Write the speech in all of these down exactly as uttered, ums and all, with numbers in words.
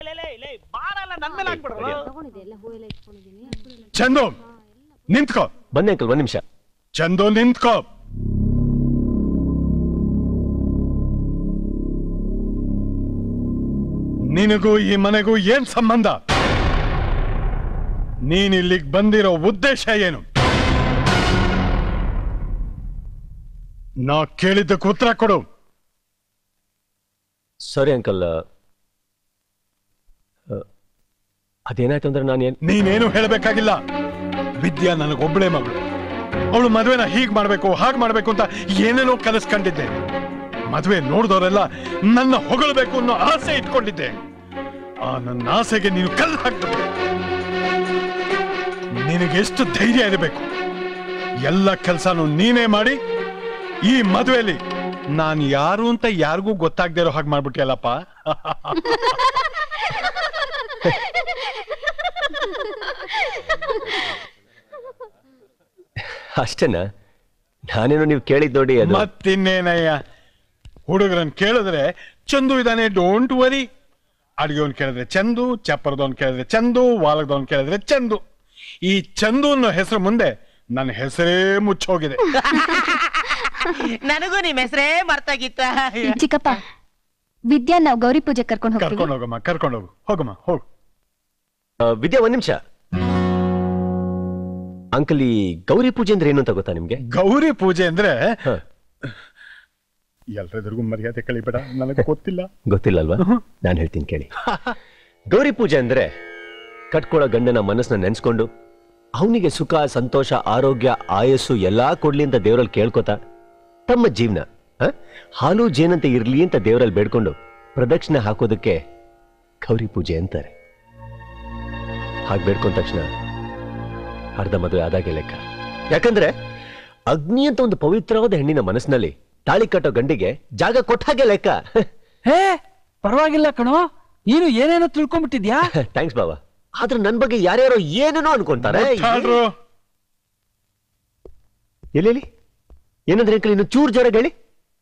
ಚಂದು ನಿಂತ್ಕೋ. ಬನ್ನಿ ಅಂಕಲ್, ಒಂದ್ ನಿಮಿಷ. ಚಂದು ನಿಂತ್ಕೋ. ನಿನಗೂ ಈ ಮನೆಗೂ ಏನ್ ಸಂಬಂಧ? ನೀನ್ ಇಲ್ಲಿಗೆ ಬಂದಿರೋ ಉದ್ದೇಶ ಏನು? ನಾ ಕೇಳಿದ್ದಕ್ಕೆ ಉತ್ತರ ಕೊಡು. ಸಾರಿ ಅಂಕಲ್, ಅದೇನಾಯ್ತು ಅಂದ್ರೆ ನಾನು ಏನ್ ನೀನೇನು ಹೇಳಬೇಕಾಗಿಲ್ಲ. ವಿದ್ಯಾ ನನಗೊಬ್ಬಳೇ ಮಗಳು. ಅವಳು ಮದುವೆನ ಹೀಗ್ ಮಾಡ್ಬೇಕು ಹಾಗೆ ಮಾಡ್ಬೇಕು ಅಂತ ಏನೇನೋ ಕನಸ್ಕೊಂಡಿದ್ದೆ. ಮದುವೆ ನೋಡಿದವರೆಲ್ಲ ನನ್ನ ಹೊಗಳಬೇಕು ಅನ್ನೋ ಆಸೆ ಇಟ್ಕೊಂಡಿದ್ದೆ. ಆ ನನ್ನ ಆಸೆಗೆ ನೀನು ಕಲ್ಲು ಹಾಕ್ಬೇಕು. ನಿನಗೆಷ್ಟು ಧೈರ್ಯ ಇರಬೇಕು? ಎಲ್ಲ ಕೆಲಸನೂ ನೀನೇ ಮಾಡಿ ಈ ಮದುವೆಯಲ್ಲಿ ನಾನು ಯಾರು ಅಂತ ಯಾರಿಗೂ ಗೊತ್ತಾಗದೇ ಇರೋ ಹಾಗೆ ಮಾಡ್ಬಿಟ್ಟಿಯಲ್ಲಪ್ಪ. ಅಷ್ಟೇನಾ? ನಾನೇನೋ ನೀವು ಕೇಳಿದ್ ನೋಡಿ. ಮತ್ತಿನ್ನೇನಯ್ಯ, ಹುಡುಗರನ್ ಕೇಳಿದ್ರೆ ಚಂದು ಇದಾನೆ ಡೋಂಟ್ ವರಿ. ಅಡಿಗೆವನ್ ಕೇಳಿದ್ರೆ ಚಂದು, ಚಪ್ಪರದವನ್ ಕೇಳಿದ್ರೆ ಚಂದು, ವಾಲಕದವನ್ ಕೇಳಿದ್ರೆ ಚಂದು. ಈ ಚಂದು ಅನ್ನೋ ಹೆಸರು ಮುಂದೆ ನನ್ನ ಹೆಸರೇ ಮುಚ್ಚೋಗಿದೆ. ನನಗೂ ನಿಮ್ ಹೆಸರೇ ಮರ್ತಾಗಿತ್ತ. ಚಿಕ್ಕಪ್ಪ, ವಿದ್ಯಾ ನಾವು ಗೌರಿ ಪೂಜೆ ಕರ್ಕೊಂಡು ಹೋಗ್ತೀವಿ. ಕರ್ಕೊಂಡು ಹೋಗಮ್ಮ, ಕರ್ಕೊಂಡು ಹೋಗು. ಹೋಗಮ್ಮ ಹೋಗು. ವಿದ್ಯಾ ಒಂದ್ ನಿಮಿಷ. ಅಂಕಲ್, ಈ ಗೌರಿ ಪೂಜೆ ಅಂದ್ರೆ ಏನು ಅಂತ ಗೊತ್ತಾ ನಿಮ್ಗೆ? ಗೌರಿ ಪೂಜೆ ಅಂದ್ರೆ ಎಲ್ರೆದುರ್ಗು ಮರ್ಯಾದೆ ಕಳಿಬೇಡ, ನನಗೆ ಗೊತ್ತಿಲ್ಲ. ಗೊತ್ತಿಲ್ಲ ಅಲ್ವಾ? ನಾನು ಹೇಳ್ತೀನಿ ಕೇಳಿ. ಗೌರಿ ಪೂಜೆ ಅಂದ್ರೆ ಕಟ್ಕೊಳ್ಳೋ ಗಂಡನ ಮನಸ್ಸನ್ನ ನೆನ್ಸ್ಕೊಂಡು ಅವನಿಗೆ ಸುಖ, ಸಂತೋಷ, ಆರೋಗ್ಯ, ಆಯಸ್ಸು ಎಲ್ಲಾ ಕೊಡ್ಲಿ ಅಂತ ದೇವರಲ್ಲಿ ಕೇಳ್ಕೊತಾ ತಮ್ಮ ಜೀವನ ಹಾಲು ಜೇನಂತೆ ಇರ್ಲಿ ಅಂತ ದೇವರಲ್ಲಿ ಬೇಡ್ಕೊಂಡು ಪ್ರದಕ್ಷಿಣೆ ಹಾಕೋದಕ್ಕೆ ಗೌರಿ ಪೂಜೆ ಅಂತಾರೆ. ಹಾಗೆ ಬೇಡ್ಕೊಂಡ ತಕ್ಷಣ ಅರ್ಧ ಮದುವೆ ಆದಾಗೆ ಲೆಕ್ಕ. ಯಾಕಂದ್ರೆ ಅಗ್ನಿ ಅಂತ ಒಂದು ಪವಿತ್ರವಾದ ಹೆಣ್ಣಿನ ಮನಸ್ಸಿನಲ್ಲಿ ತಾಳಿ ಕಟ್ಟೋ ಗಂಡಿಗೆ ಜಾಗ ಕೊಟ್ಟಾಗೆ ಲೆಕ್ಕ. ಹೇ ಪರವಾಗಿಲ್ಲ ಕಣೋ, ನೀನು ಏನೇನೋ ತಿಳ್ಕೊಂಡ್ಬಿಟ್ಟಿದ್ಯಾ. ಥ್ಯಾಂಕ್ಸ್ ಬಾಬಾ. ಆದ್ರೆ ನನ್ ಬಗ್ಗೆ ಯಾರ್ಯಾರೋ ಏನೇನೋ ಅನ್ಕೊಂತಾರೆ. ಎಲ್ಲಿ ಏನಂದ್ರೆ ಅಂಕಲ್, ಇನ್ನು ಚೂರ್ ಜೋರಾಗಿ ಹೇಳಿ.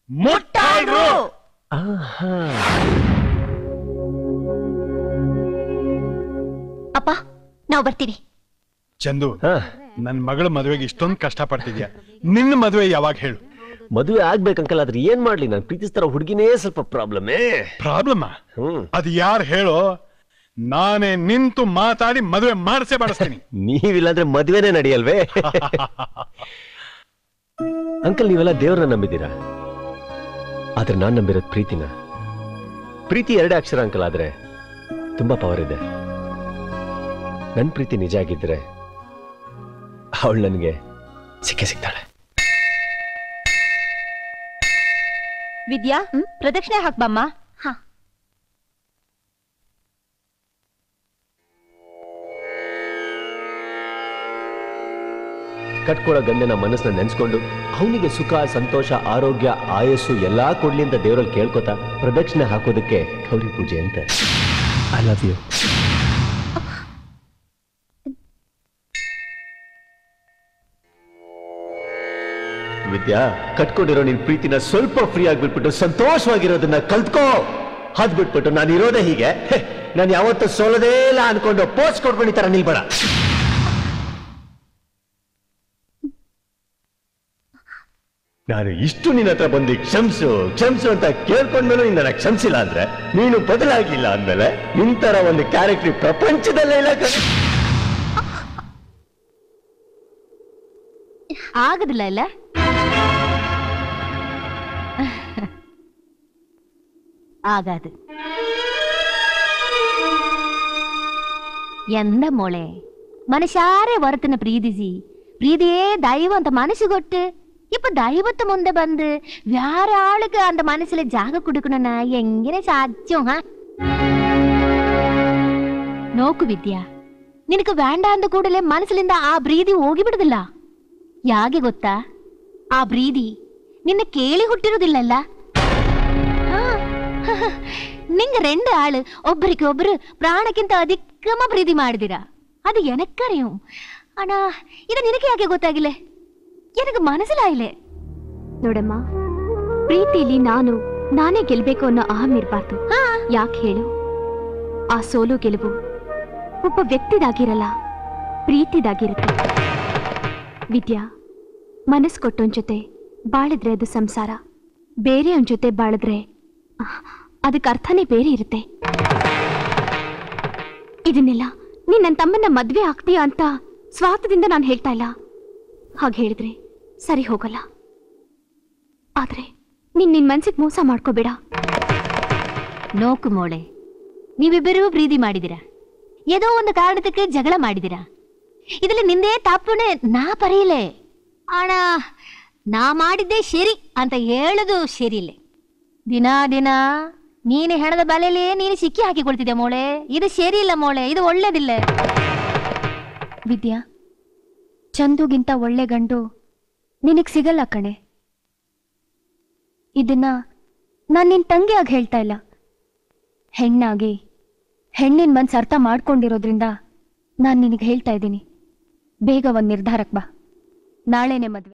ಅಪ್ಪ, ನಾವು ಬರ್ತೀವಿ. ಚಂದು, ನನ್ ಮಗಳ ಮದುವೆಗೆ ಇಷ್ಟೊಂದು ಕಷ್ಟ ಪಡ್ತಿದ್ಯಾ, ನಿನ್ನ ಮದುವೆ ಯಾವಾಗ ಹೇಳು? ಮದುವೆ ಆಗ್ಬೇಕಂಕಲ್, ಆದ್ರೆ ಏನ್ ಮಾಡ್ಲಿ, ನಾನು ಪ್ರೀತಿಸ್ತಾರ ಹುಡುಗಿನೇ ಸ್ವಲ್ಪ ಪ್ರಾಬ್ಲಮೇ. ಪ್ರಾಬ್ಲಮ್? ಅದು ಯಾರು ಹೇಳೋ? ನಾನೇ ನಿಂತು ಮಾತಾಡಿ ಮದುವೆ ಮಾಡಿಸೇ ಮಾಡಿಸ್ತೀನಿ. ನೀವಿಲ್ಲಾಂದ್ರೆ ಮದುವೆನೇ ನಡೆಯಲ್ವೇ? ಅಂಕಲ್, ನೀವೆಲ್ಲ ದೇವ್ರನ್ನ ನಂಬಿದ್ದೀರಾ, ಆದ್ರೆ ನಾನ್ ನಂಬಿರೋದ್ ಪ್ರೀತಿನ. ಪ್ರೀತಿ ಎರಡೇ ಅಕ್ಷರ ಅಂಕಲ್, ಆದ್ರೆ ತುಂಬಾ ಪವರ್ ಇದೆ. ನನ್ ಪ್ರೀತಿ ನಿಜ ಆಗಿದ್ರೆ ಅವಳು ನನಗೆ ಸಿಕ್ಕೇ ಸಿಗ್ತಾಳೆ. ವಿದ್ಯಾ, ಪ್ರದಕ್ಷಿಣೆ ಹಾಕ್ಬಮ್ಮ. ಕಟ್ಕೊಳ್ಳೋ ಗಂಡನ ಮನಸ್ಸನ್ನ ನೆನ್ಸ್ಕೊಂಡು ಅವನಿಗೆ ಸುಖ, ಸಂತೋಷ, ಆರೋಗ್ಯ, ಆಯಸ್ಸು ಎಲ್ಲಾ ಕೊಡ್ಲಿ ಅಂತ ದೇವರಲ್ಲಿ ಕೇಳ್ಕೊತಾ ಪ್ರದಕ್ಷಿಣೆ ಹಾಕೋದಕ್ಕೆ ಗೌರಿ ಪೂಜೆ ಅಂತ. I love you. ವಿದ್ಯಾ, ಕಟ್ಕೊಂಡಿರೋ ನಿನ್ ಪ್ರೀತಿನ ಸ್ವಲ್ಪ ಫ್ರೀ ಆಗ್ಬಿಟ್ಬಿಟ್ಟು ಸಂತೋಷವಾಗಿರೋದನ್ನ ಕಲ್ತ್ಕೋ. ಅದ್ ಬಿಟ್ಬಿಟ್ಟು ನಾನು ಇರೋದೇ ಹೀಗೆ, ನಾನು ಯಾವತ್ತೂ ಸೋಲೋದೇ ಇಲ್ಲ ಅನ್ಕೊಂಡು ಪೋಸ್ಟ್ ಕೊಡ್ಕೊಂಡು ತರ ನಿಲ್ಬೇಡ. ನಾನು ಇಷ್ಟು ನಿನ್ನ ಹತ್ರ ಬಂದು ಕ್ಷಮಿಸು ಕ್ಷಮಿಸು ಅಂತ ಕೇಳ್ಕೊಂಡ್ಮೇಲೆ ನಿನ್ನ ಕ್ಷಮಿಸಿಲ್ಲ ಅಂದ್ರೆ, ನೀನು ಬದಲಾಗಿಲ್ಲ ಅಂದ್ಮೇಲೆ ನಿಂತರ ಒಂದು ಕ್ಯಾರೆಕ್ಟರ್ ಪ್ರಪಂಚದಲ್ಲೇ ಇಲ್ಲ. ಆಗುದಿಲ್ಲ ಇಲ್ಲ? ആകാത്. ಎಂದ ಮೊಳೆ ಮನುಷ್ಯಾರೇ ಹೊರತನ ಪ್ರೀತಿಸಿ ಪ್ರೀತಿಯೇ ದೈವ ಅಂತ ಮನಸ್ಸು ಕೊಟ್ಟು ഇപ്പൊ ദൈവത്തെ മുമ്പേ ബന്ദ് വേറെ ആൾക്ക് அந்த മനസ്സിലെ ജാഗ കൊടുക്കണന എങ്ങനെ സാധ്യം? ഹാ നോക്കു ವಿದ್ಯಾ, ನಿನಗೆ വേണ്ട ಅಂದ ಕೂಡಲೇ ಮನಸ್ಸಿನಿಂದ ಆ ಪ್ರೀತಿ ಹೋಗಿ ಬಿಡುದಿಲ್ಲ. ಯಾಕೆ ಗೊತ್ತಾ? ಆ ಪ್ರೀತಿ ನಿನ್ನ ಕೇಳಿ ಹುಟ್ಟಿರುವುದಿಲ್ಲಲ್ಲ. ನಿಂಗೆ ரெண்டு ஆளு ಒಬ್ಬರಿಗೆ ಒಬ್ಬರು ಪ್ರಾಣಕ್ಕಿಂತ ಅಧಿಕಮ ಪ್ರೀತಿ ಮಾಡಿದಿರಾ, ಅದು ಎನಕ್ಕರಿಯಂ. ಆனா ಇದು ನಿನಗೆ ಯಾಕೆ ಗೊತ್ತಾಗಿಲ್ಲ? எனக்கு ಮನಸ್ಸಿಲಾಯಿಲೆ. ನೋಡಮ್ಮ, ಪ್ರೀತಿಲಿ ನಾನು ನಾನೇ ಗೆಲ್ಬೇಕು ಅನ್ನೋ ಅಹಂ ಇರಬಾರ್ದು. ಯಾಕೆ ಹೇಳು? ಆ ಸೋಲು ಗೆಲುವು ಒಬ್ಬ ವ್ಯಕ್ತಿದಾಗಿರಲ್ಲ, ಪ್ರೀತಿದಾಗಿರುತ್ತೆ. ವಿದ್ಯಾ, ಮನಸ್ಸು ಕೊಟ್ಟೊಂದ್ ಜೊತೆ ಬಾಳಿದ್ರೆ ಅದು ಸಂಸಾರ, ಬೇರೆಯವನ್ ಜೊತೆ ಬಾಳಿದ್ರೆ ಅದಕ್ಕೆ ಅರ್ಥನೇ ಬೇರೆ ಇರುತ್ತೆ. ಇದನ್ನೆಲ್ಲ ನೀನ್ ನನ್ನ ತಮ್ಮನ್ನ ಮದ್ವೆ ಆಗ್ತೀಯ ಅಂತ ಸ್ವಾರ್ಥದಿಂದ ನಾನು ಹೇಳ್ತಾ ಇಲ್ಲ. ಹಾಗೆ ಹೇಳಿದ್ರೆ ಸರಿ ಹೋಗಲ್ಲ. ಆದ್ರೆ ನೀನ್ ನಿನ್ ಮನ್ಸಿಗೆ ಮೋಸ ಮಾಡ್ಕೋಬೇಡ. ನೋಕು ಮೋಳೆ, ನೀವಿಬ್ಬರೂ ಪ್ರೀತಿ ಮಾಡಿದಿರ, ಏನೋ ಒಂದು ಕಾರಣಕ್ಕೆ ಜಗಳ ಮಾಡಿದಿರ. ಇದ್ರಲ್ಲಿ ನಿಂದೇ ತಾಪುನೆ ನಾ ಪರೀಲೆ. ಆಣ ನಾ ಮಾಡಿದ್ದೆ ಸರಿ ಅಂತ ಹೇಳುದು ಸರಿ ಇಲ್ಲ. ದಿನ ದಿನ ನೀನು ಹೆಣದ ಬಲೆಯಲ್ಲಿ ನೀನು ಸಿಕ್ಕಿ ಹಾಕಿಕೊಳ್ತಿದ್ದೆ ಮೋಳೆ. ಇದು ಸರಿ ಇಲ್ಲ ಮೋಳೆ, ಇದು ಒಳ್ಳೇದಿಲ್ಲ. ವಿದ್ಯಾ, ಚಂದುಗಿಂತ ಒಳ್ಳೆ ಗಂಡು ನಿನಗ್ ಸಿಗಲ್ಲ ಕಣೆ. ಇದನ್ನ ನಾನು ನಿನ್ ತಂಗಿಯಾಗಿ ಹೇಳ್ತಾ ಇಲ್ಲ. ಹೆಣ್ಣಾಗಿ ಹೆಣ್ಣಿನ ಮನ್ಸು ಅರ್ಥ ಮಾಡ್ಕೊಂಡಿರೋದ್ರಿಂದ ನಾನು ನಿನಗೆ ಹೇಳ್ತಾ ಇದ್ದೀನಿ. ಬೇಗ ಒಂದು ನಿರ್ಧಾರಕ್ಕೆ ಬಾ. ನಾಳೆನೆ ಮದ್ವೆ.